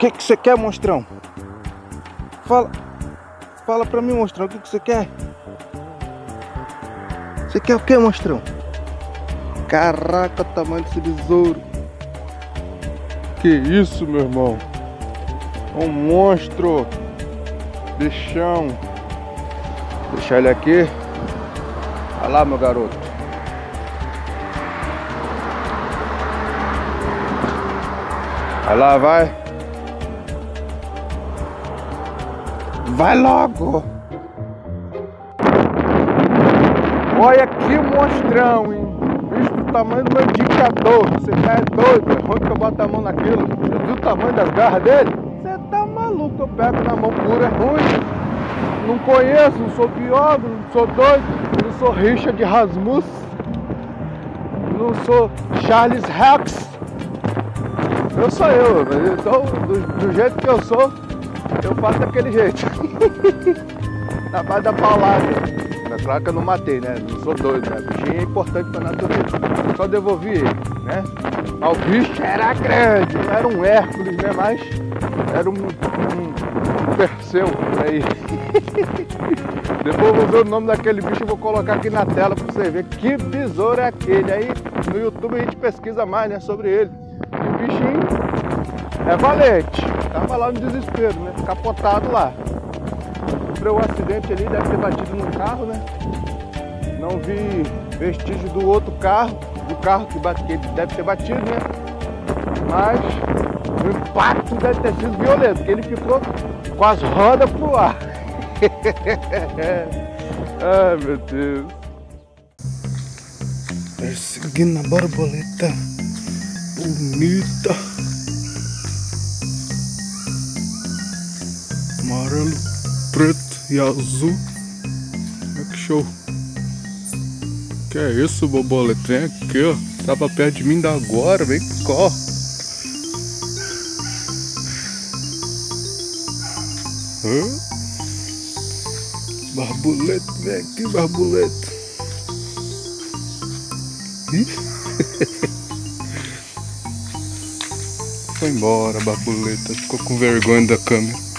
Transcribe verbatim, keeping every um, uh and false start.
que que você quer, monstrão? Fala, fala pra mim, monstrão, o que que você quer? Você quer o que, monstrão? Caraca, o tamanho desse besouro. Que isso, meu irmão? Um monstro. Bichão. Deixar ele aqui. Olha lá, meu garoto. Vai lá, vai. Vai logo. Olha que monstrão, hein? Bicho do tamanho do meu indicador. Você tá doido? Onde que eu boto a mão naquilo? Você viu o tamanho das garras dele? Você tá maluco? Eu pego na mão pura, é ruim. Não conheço, não sou biólogo, não sou doido. Não sou Richard Rasmussen. Não sou Charles Rex. Eu sou eu, então do, do jeito que eu sou, eu faço daquele jeito. Na base da paulada. É claro que eu não matei, né? Não sou doido, né? O bichinho é importante pra natureza. Só devolvi ele, né? Mas o bicho era grande, não era um Hércules, né? Mas era um, um, um Perseu aí. Depois eu vou ver o nome daquele bicho e vou colocar aqui na tela pra você ver que besouro é aquele. Aí no YouTube a gente pesquisa mais, né, sobre ele. E o bichinho é valente. Tava lá no desespero, né? Capotado lá. Sofreu um acidente ali, deve ter batido num carro, né? Não vi vestígio do outro carro, do carro que, bate, que ele deve ter batido, né? Mas o impacto deve ter sido violento, porque ele ficou com as rodas pro ar. Ai, meu Deus. Perseguindo a borboleta bonita. Amarelo, preto e azul. Olha que show. Que é isso, borboleta? Vem aqui, ó. Tava perto de mim da agora, vem cá. Hã? Borboleta, vem aqui, borboleta. Foi embora, borboleta. Ficou com vergonha da câmera.